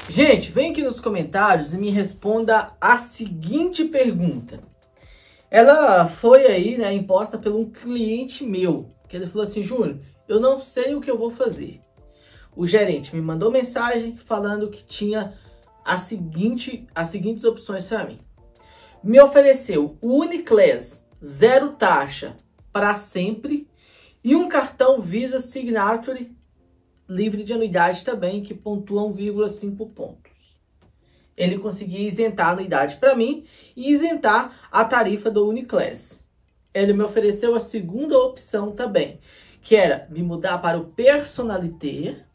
Gente, vem aqui nos comentários e me responda a seguinte pergunta. Ela foi aí, né, imposta por um cliente meu, que ele falou assim: Júnior, eu não sei o que eu vou fazer. O gerente me mandou mensagem falando que tinha as seguintes opções para mim. Me ofereceu o Uniclass, 0 taxa para sempre, e um cartão Visa Signature livre de anuidade também, que pontua 1,5 pontos. Ele conseguia isentar a anuidade para mim e isentar a tarifa do Uniclass. Ele me ofereceu a segunda opção também, que era me mudar para o Personalité,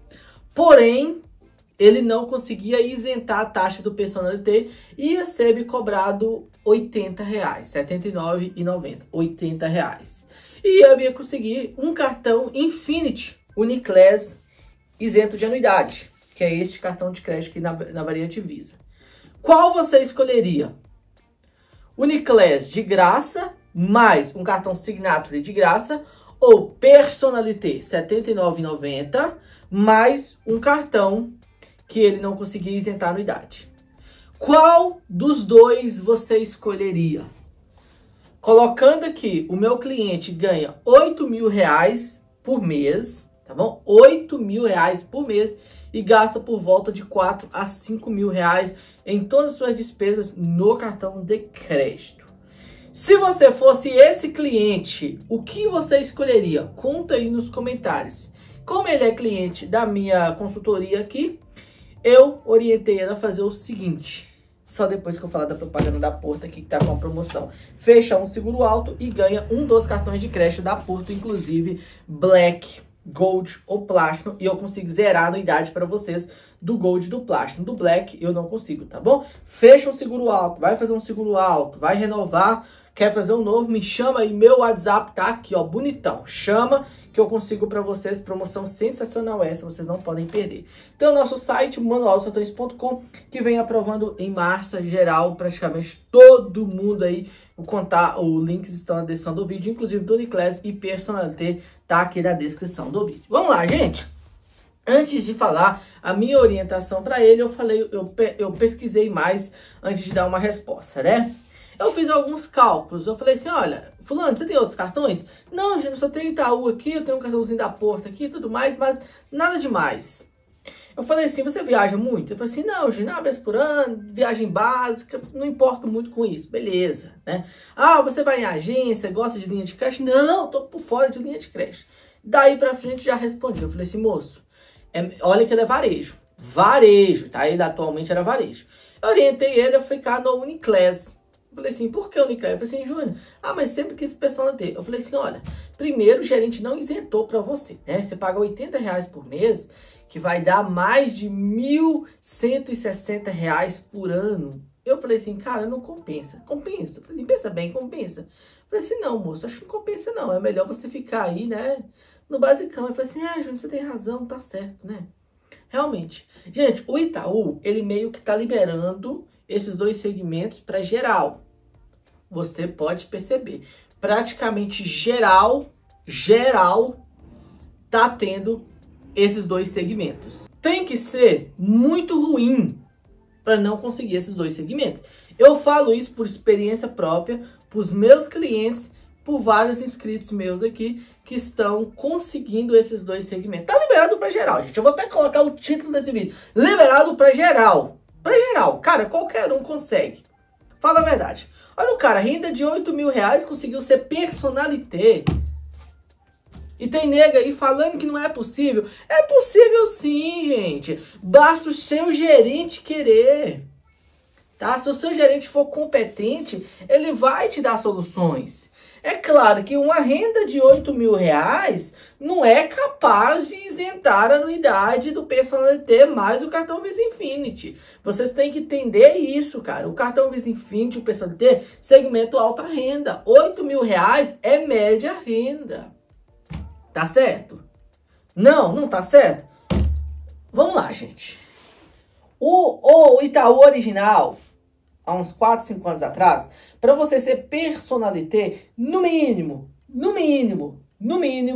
porém ele não conseguia isentar a taxa do Personalité e ia ser me cobrado R$80, R$ 79,90, R$80. E eu ia conseguir um cartão Infinity Uniclass isento de anuidade, que é este cartão de crédito aqui na variante Visa. Qual você escolheria? Uniclass de graça, mais um cartão Signature de graça, ou Personalité R$ 79,90, mais um cartão que ele não conseguia isentar a anuidade. Qual dos dois você escolheria? Colocando aqui, o meu cliente ganha R$8.000 por mês, tá bom? R$8.000 por mês e gasta por volta de R$4.000 a R$5.000 em todas as suas despesas no cartão de crédito. Se você fosse esse cliente, o que você escolheria? Conta aí nos comentários. Como ele é cliente da minha consultoria aqui, eu orientei ela a fazer o seguinte. Só depois que eu falar da propaganda da Porto aqui, que tá com a promoção. Fecha um seguro alto e ganha um dos cartões de crédito da Porto, inclusive Black, Gold ou Platinum. E eu consigo zerar a anuidade para vocês do Gold e do Platinum. Do Black eu não consigo, tá bom? Fecha um seguro alto, vai fazer um seguro alto, vai renovar, quer fazer um novo, me chama aí, meu WhatsApp tá aqui, ó, bonitão. Chama que eu consigo para vocês, promoção sensacional essa, vocês não podem perder. Então, nosso site, manualdosertões.com, que vem aprovando em massa geral, praticamente todo mundo aí, o links estão na descrição do vídeo, inclusive do Uniclass e Personalité tá aqui na descrição do vídeo. Vamos lá, gente! Antes de falar a minha orientação para ele, eu pesquisei mais antes de dar uma resposta, né? Eu fiz alguns cálculos, eu falei assim, olha, fulano, você tem outros cartões? Não, gente, eu só tenho Itaú aqui, eu tenho um cartãozinho da Porto aqui e tudo mais, mas nada demais. Eu falei assim, você viaja muito? Eu falei assim, não, gente, uma vez por ano, viagem básica, não importo muito com isso, beleza, né? Ah, você vai em agência, gosta de linha de crédito? Não, tô por fora de linha de crédito. Daí pra frente já respondi, eu falei assim, moço, olha que ele é varejo, tá? Ele atualmente era varejo. Eu orientei ele a ficar no Uniclass. Eu falei assim, por que Uniclass? Eu falei assim, Júnior, mas sempre quis Personalité. Eu falei assim, olha, primeiro o gerente não isentou para você, né? Você paga R$80 por mês, que vai dar mais de R$1.160 por ano. Eu falei assim, cara, não compensa. Compensa. Eu falei, pensa bem, compensa. Eu falei assim, não, moço, acho que não compensa não. É melhor você ficar aí, né, no basicão. Eu falei assim, Júnior, você tem razão, tá certo, né? Realmente. Gente, o Itaú, ele meio que tá liberando esses dois segmentos para geral. Você pode perceber. Praticamente geral tá tendo esses dois segmentos. Tem que ser muito ruim para não conseguir esses dois segmentos. Eu falo isso por experiência própria, para os meus clientes, por vários inscritos meus aqui que estão conseguindo esses dois segmentos. Tá liberado para geral, gente. Eu vou até colocar o título desse vídeo. Liberado para geral. Para geral. Cara, qualquer um consegue. Fala a verdade. Olha o cara, renda de R$8.000 conseguiu ser Personalité. E tem nega aí falando que não é possível. É possível sim, gente. Basta o seu gerente querer. Tá? Se o seu gerente for competente, ele vai te dar soluções. É claro que uma renda de R$8.000 não é capaz de isentar a anuidade do Personalité mais o cartão Visa Infinity. Vocês têm que entender isso, cara. O cartão Visa Infinity, o Personalité, segmento alta renda. R$8.000 é média renda. Tá certo? Não tá certo? Vamos lá, gente. O Itaú original, há uns 4, 5 anos atrás, para você ser Personalité, no mínimo,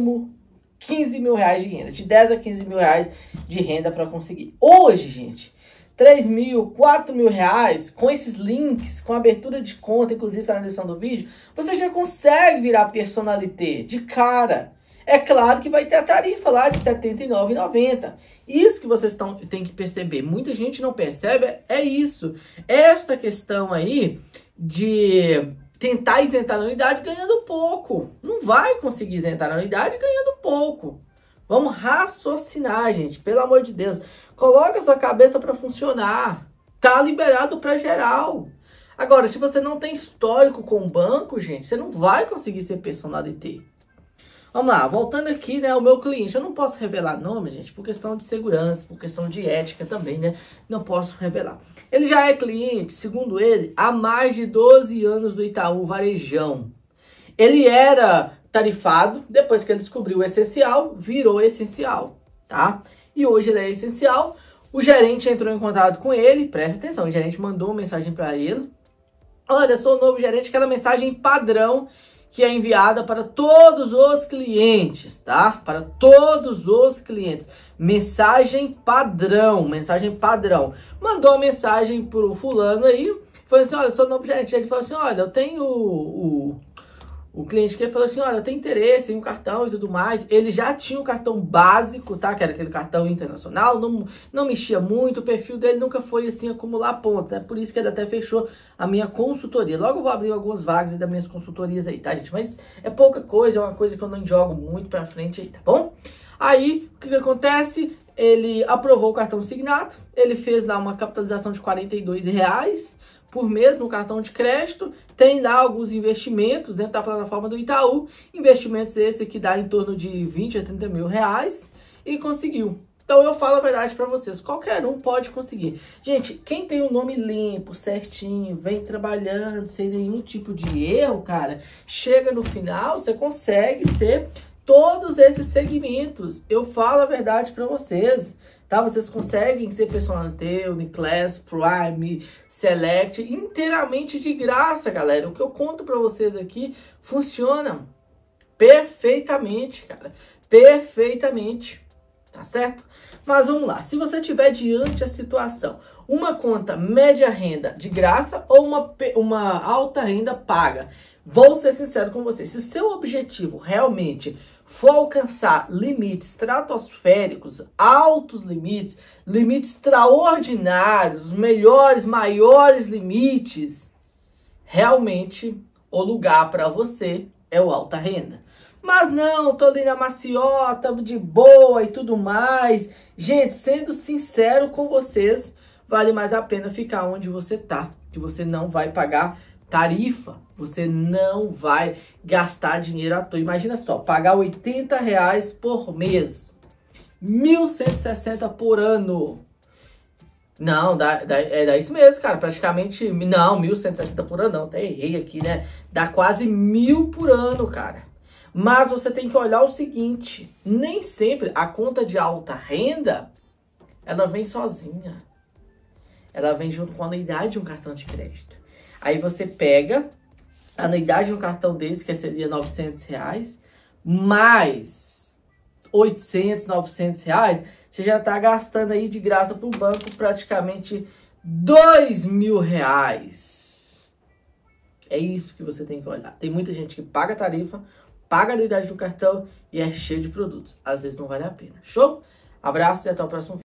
R$15.000 de renda. De 10 a R$15.000 de renda para conseguir. Hoje, gente, 3 mil, 4 mil reais, com esses links, com abertura de conta, inclusive tá na descrição do vídeo, você já consegue virar personalité de cara. É claro que vai ter a tarifa lá de R$ 79,90. Isso que vocês têm que perceber. Muita gente não percebe, é isso. Esta questão aí de tentar isentar a anuidade ganhando pouco. Não vai conseguir isentar a anuidade ganhando pouco. Vamos raciocinar, gente. Pelo amor de Deus. Coloca a sua cabeça para funcionar. Tá liberado para geral. Agora, se você não tem histórico com o banco, gente, você não vai conseguir ser personalité. Vamos lá, voltando aqui, né, o meu cliente. Eu não posso revelar nome, gente, por questão de segurança, por questão de ética também, né? Não posso revelar. Ele já é cliente, segundo ele, há mais de 12 anos do Itaú Varejão. Ele era tarifado, depois que ele descobriu o essencial, virou essencial, tá? E hoje ele é essencial. O gerente entrou em contato com ele, presta atenção, o gerente mandou uma mensagem para ele. Olha, sou o novo gerente, aquela mensagem padrão que é enviada para todos os clientes, tá? Para todos os clientes. Mensagem padrão, mensagem padrão. Mandou a mensagem pro fulano aí, falou assim, olha, sou o novo gerente. Ele falou assim, olha, eu tenho o cliente que falou assim, olha, eu tenho interesse em um cartão e tudo mais. Ele já tinha um cartão básico, tá? Que era aquele cartão internacional, não mexia muito, o perfil dele nunca foi assim, acumular pontos. É por isso que ele até fechou a minha consultoria. Logo eu vou abrir algumas vagas das minhas consultorias aí, tá, gente? Mas é pouca coisa, é uma coisa que eu não jogo muito pra frente aí, tá bom? Aí, o que acontece? Ele aprovou o cartão Signado, ele fez lá uma capitalização de R$42 por mês no cartão de crédito, tem lá alguns investimentos dentro da plataforma do Itaú, investimentos esse que dá em torno de 20 a 30 mil reais, e conseguiu. Então eu falo a verdade para vocês, qualquer um pode conseguir. Gente, quem tem o nome limpo, certinho, vem trabalhando sem nenhum tipo de erro, cara, chega no final, você consegue ser todos esses segmentos. Eu falo a verdade para vocês. Tá? Vocês conseguem ser personalité, Uniclass, Prime, Select, inteiramente de graça, galera. O que eu conto pra vocês aqui funciona perfeitamente, cara. Perfeitamente. Tá certo? Mas vamos lá. Se você tiver diante a situação, uma conta média renda de graça ou uma alta renda paga, vou ser sincero com você. Se seu objetivo realmente for alcançar limites estratosféricos, altos limites, limites extraordinários, melhores, maiores limites, realmente o lugar para você é o alta renda. Mas não, tô ali na maciota, de boa e tudo mais. Gente, sendo sincero com vocês, vale mais a pena ficar onde você tá, que você não vai pagar tarifa, você não vai gastar dinheiro à toa. Imagina só, pagar R$80 por mês, 1.160 por ano. Não, dá isso mesmo, cara, praticamente, não, 1.160 por ano não, até errei aqui, né? Dá quase 1.000 por ano, cara. Mas você tem que olhar o seguinte, nem sempre a conta de alta renda, ela vem sozinha. Ela vem junto com a anuidade de um cartão de crédito. Aí você pega a anuidade de um cartão desse, que seria R$900, mais 800, R$900, você já tá gastando aí de graça pro banco praticamente R$2.000. É isso que você tem que olhar. Tem muita gente que paga tarifa, paga a anuidade do cartão e é cheio de produtos. Às vezes não vale a pena. Show? Abraços e até o próximo vídeo.